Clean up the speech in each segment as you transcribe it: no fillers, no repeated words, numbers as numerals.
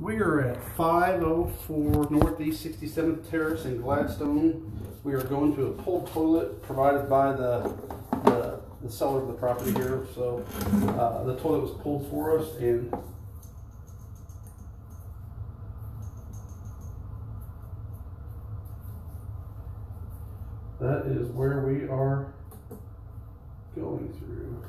We are at 504 Northeast 67th Terrace in Gladstone. We are going to a pulled toilet provided by the seller of the property here. So the toilet was pulled for us, and that is where we are going through.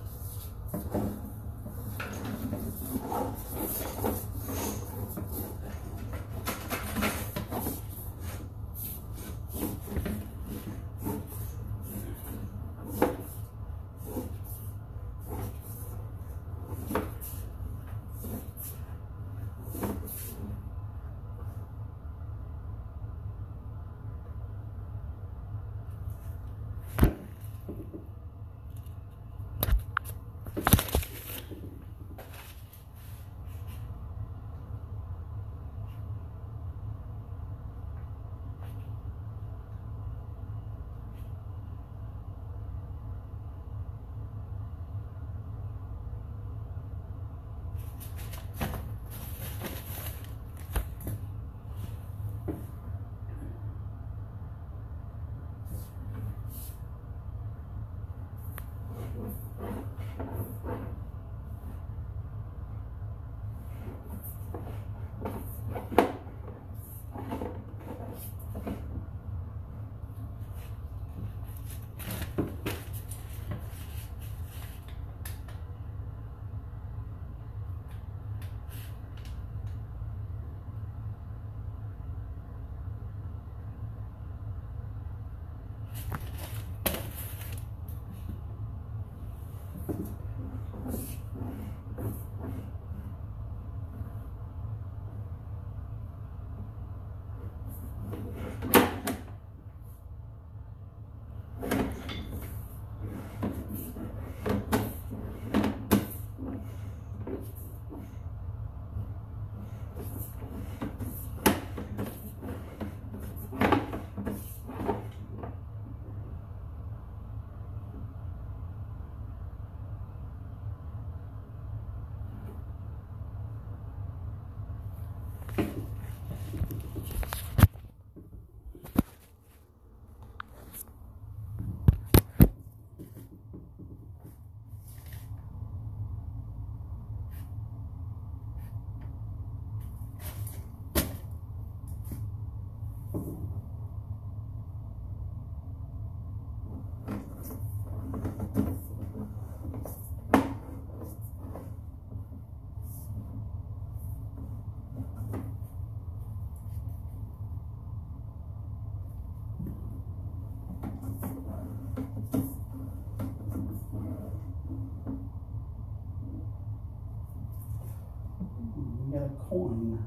We got a coin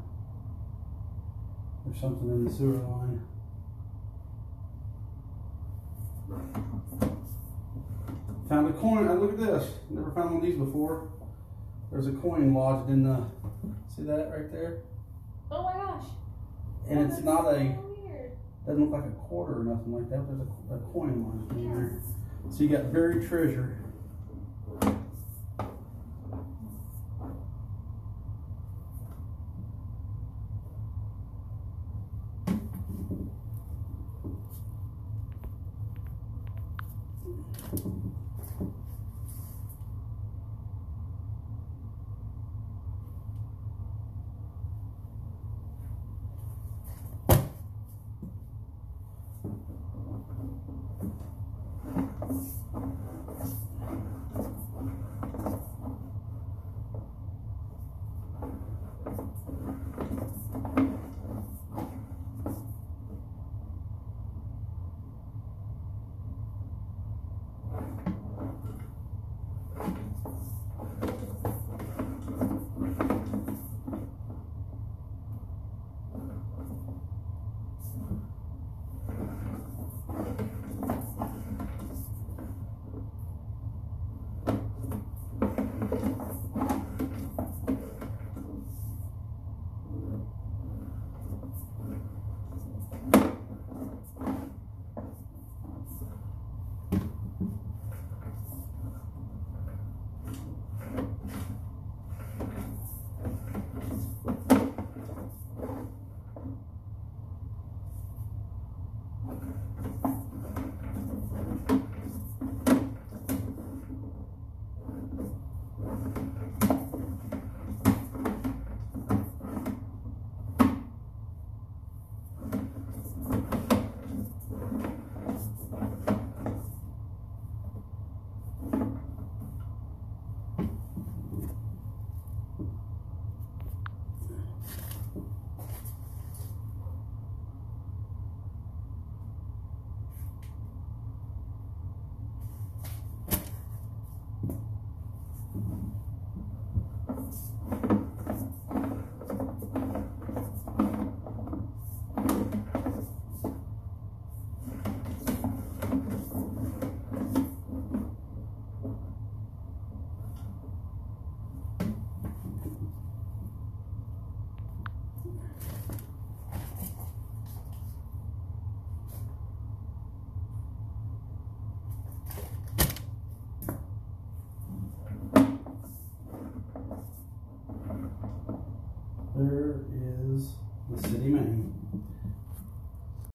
or something in the sewer line. Found a coin. Look at this. Never found one of these before. There's a coin lodged in the. See that right there? Oh my gosh. And it's not so a. Weird. Doesn't look like a quarter or nothing like that. There's a coin lodged in there. So you got buried treasure. There is the city main.